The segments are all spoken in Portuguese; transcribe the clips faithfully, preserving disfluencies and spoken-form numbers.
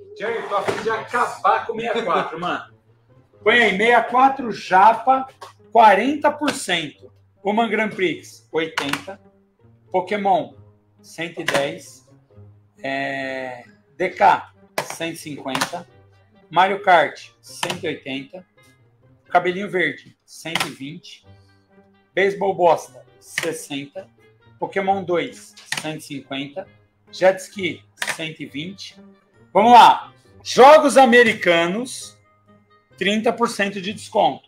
Jerry, tô a fim de acabar com sessenta e quatro, mano. Põe aí, sessenta e quatro Japa, quarenta por cento. Human Grand Prix, oitenta. Pokémon, cento e dez. É... D K, cento e cinquenta. Mario Kart, cento e oitenta. Cabelinho Verde, cento e vinte. Baseball Bosta, sessenta. Pokémon dois, cento e cinquenta. Jet Ski, cento e vinte. Vamos lá. Jogos americanos, trinta por cento de desconto.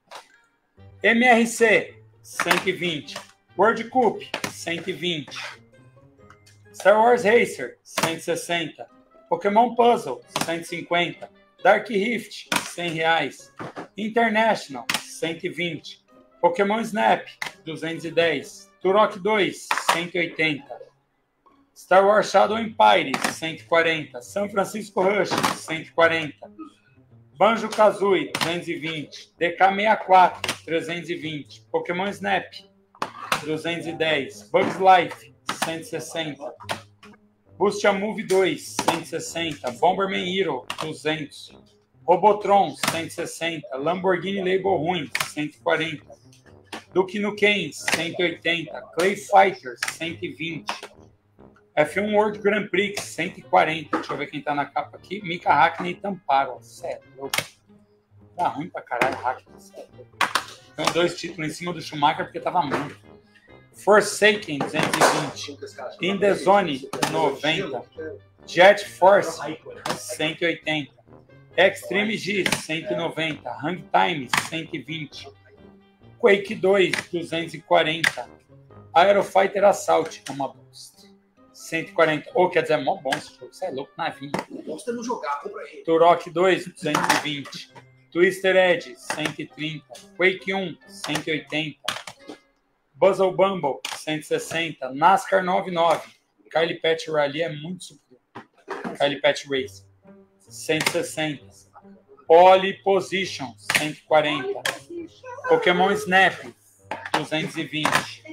M R C, cento e vinte. World Cup, cento e vinte. Star Wars Racer, cento e sessenta. Pokémon Puzzle, cento e cinquenta. Dark Rift, cem reais. International, cento e vinte. Pokémon Snap, duzentos e dez. Turok dois, cento e oitenta. Star Wars Shadow Empire, cento e quarenta. São Francisco Rush, cento e quarenta. Banjo-Kazooie, duzentos e vinte. D K sessenta e quatro, trezentos e vinte. Pokémon Snap, duzentos e dez. Bugs Life, cento e sessenta. Boost a Move dois, cento e sessenta. Bomberman Hero, duzentos. Robotron, cento e sessenta. Lamborghini Label Ruim, cento e quarenta. Duke Nukem, cento e oitenta. Clay Fighters, cento e vinte. F um World Grand Prix, cento e quarenta. Deixa eu ver quem tá na capa aqui. Mika Hakkinen e Tamparo. Sério, louco. Tá ruim pra caralho, Hakkinen. Sério. Tem dois títulos em cima do Schumacher porque tava muito. Forsaken, duzentos e vinte. In the Zone, noventa. Jet Force, cento e oitenta. Extreme G, cento e noventa. Hang Time, cento e vinte. Quake dois, duzentos e quarenta. Aerofighter Assault, é uma bosta. cento e quarenta. Ou, oh, quer dizer, é mó bom esse jogo. Você é louco, navinho. Gosta de não jogar, compra ele. Turok dois, duzentos e vinte. Twister Edge, cento e trinta. Quake um, cento e oitenta. Puzzle Bumble, cento e sessenta. NASCAR noventa e nove. Kylie Patch Rally é muito superior. Kylie Patch Race, cento e sessenta. Pole Position, cento e quarenta. Pokémon Snap, duzentos e vinte.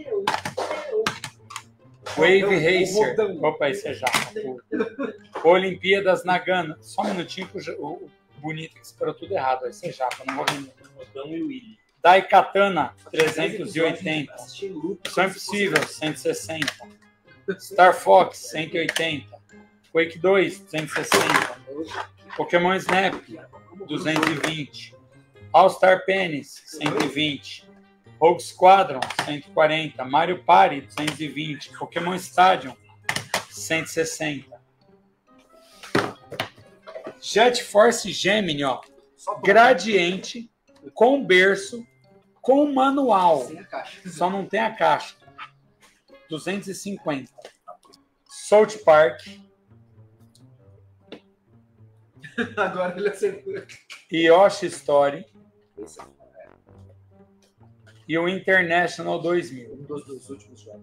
Wave Racer. Opa, esse é já. Olimpíadas Nagano. Só um minutinho que o, o bonito que esperou tudo errado. Esse é japa, não vou ver. Daikatana, trezentos e oitenta. Missão Impossível, cento e sessenta. Star Fox, cento e oitenta. Quake dois, duzentos e sessenta. Pokémon Snap, duzentos e vinte. All-Star Pennies, cento e vinte. Rogue Squadron, cento e quarenta. Mario Party, duzentos e vinte. Pokémon Stadium, cento e sessenta. Jet Force Gemini, ó. Gradiente, com berço, com manual. Só não tem a caixa. duzentos e cinquenta. South Park. Agora ele acertou. Yoshi Story. E o International dois mil. Um dos, dos últimos jogos.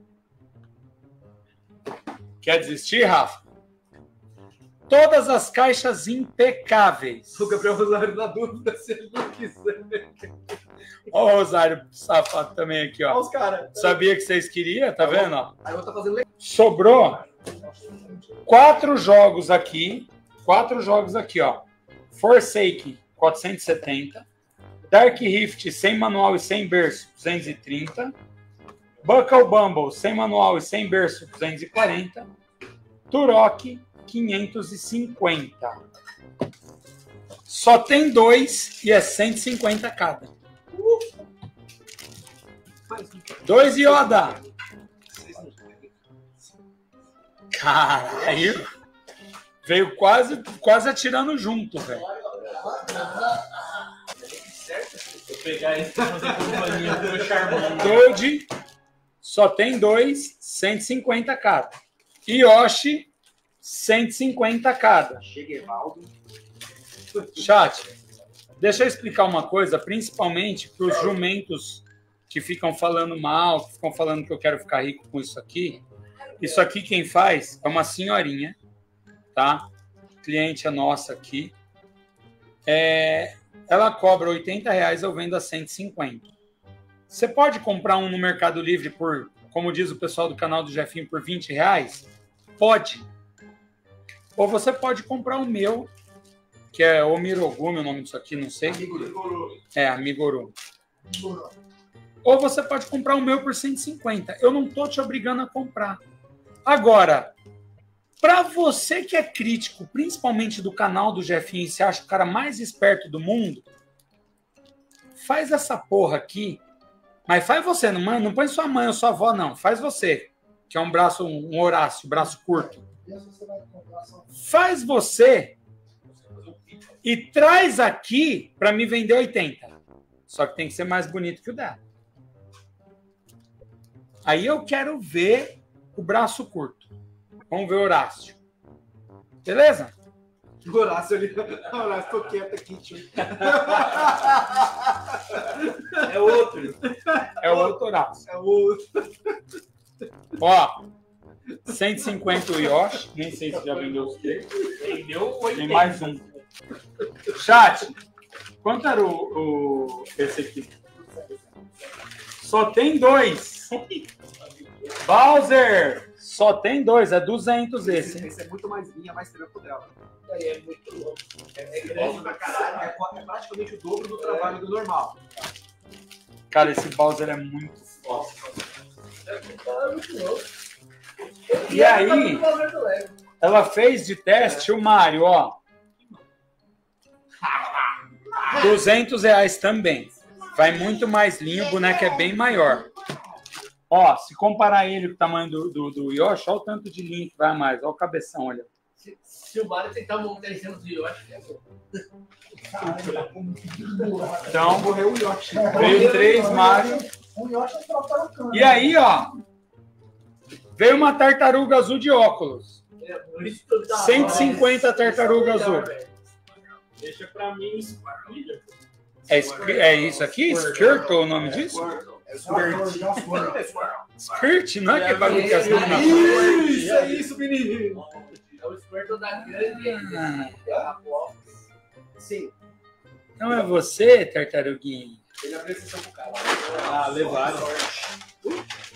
Quer desistir, Rafa? Todas as caixas impecáveis. O Gabriel Rosário na dúvida se ele não quiser. Ó o Rosário safado também aqui, ó. Olha os caras. Sabia que vocês queriam, tá vendo? Ó? Aí eu tô fazendo... Sobrou quatro jogos aqui. Quatro jogos aqui, ó. Forsaken, quatrocentos e setenta. Dark Rift, sem manual e sem berço, duzentos e trinta. Buckle Bumble, sem manual e sem berço, duzentos e quarenta. Turok, quinhentos e cinquenta. Só tem dois e é cento e cinquenta cada. Dois Yoda. Caralho. Veio quase, quase atirando junto, velho. Vou pegar esse pra fazer companhia do meu charmão. Toad, só tem dois, cento e cinquenta cada. Yoshi, cento e cinquenta cada. Chat, deixa eu explicar uma coisa, principalmente para os jumentos que ficam falando mal, que ficam falando que eu quero ficar rico com isso aqui. Isso aqui quem faz é uma senhorinha, tá? Cliente é nossa aqui. É, ela cobra oitenta reais, eu vendo a cento e cinquenta. Você pode comprar um no Mercado Livre por, como diz o pessoal do canal do Jefinho, por vinte reais? Pode. Ou você pode comprar o meu, que é Omirogumi, o nome disso aqui, não sei. Amiguru. É, Amiguru. Ou você pode comprar o meu por cento e cinquenta. Eu não tô te obrigando a comprar. Agora, para você que é crítico, principalmente do canal do Jefinho, e se acha o cara mais esperto do mundo, faz essa porra aqui. Mas faz você, não, não põe sua mãe ou sua avó, não. Faz você, que é um braço, um Horácio, braço curto. Faz você e traz aqui para me vender oitenta. Só que tem que ser mais bonito que o dela. Aí eu quero ver o braço curto. Vamos ver o Horácio. Beleza? O Horácio ali. O Horácio, tô quieto aqui, tio. É outro. É o outro Horácio. É o outro. Ó, cento e cinquenta o Yoshi. Nem sei se já vendeu os três. Vendeu Tem oitenta. mais um. Chat, quanto era o, o esse aqui? Só tem dois. Bowser, só tem dois. É duzentos esse. Esse é muito mais linha, mais trampo dela. Aí é muito louco. É grande pra caralho. É, é praticamente o dobro do trabalho do normal. Cara, esse Bowser é muito foda. É muito louco. E aí, ela fez de teste o Mario, ó. duzentos reais também. Vai muito mais linho, o boneco é bem maior. Ó, se comparar ele com o tamanho do, do, do Yoshi, olha o tanto de linha que vai a mais. Olha o cabeção, olha. Se, se o Mario tentar montar em cima do Yoshi, é bom. Então, Morreu o Yoshi. veio três Mario. O Yoshi troca no cano. E aí, ó, veio uma tartaruga azul de óculos. É muito da hora. cento e cinquenta tartaruga Isso é melhor, azul. velho. Deixa pra mim, Squirtle. É, Squ- é isso aqui? Skirtle o nome disso? É Skirt, não é que bagulho que as meninas Isso, é isso, menino. É o Squirtle da grande. Ah. A Blox. Sim. Então é você, tartaruguinha. Ele abriu a sessão pro cara. Ah, levaram.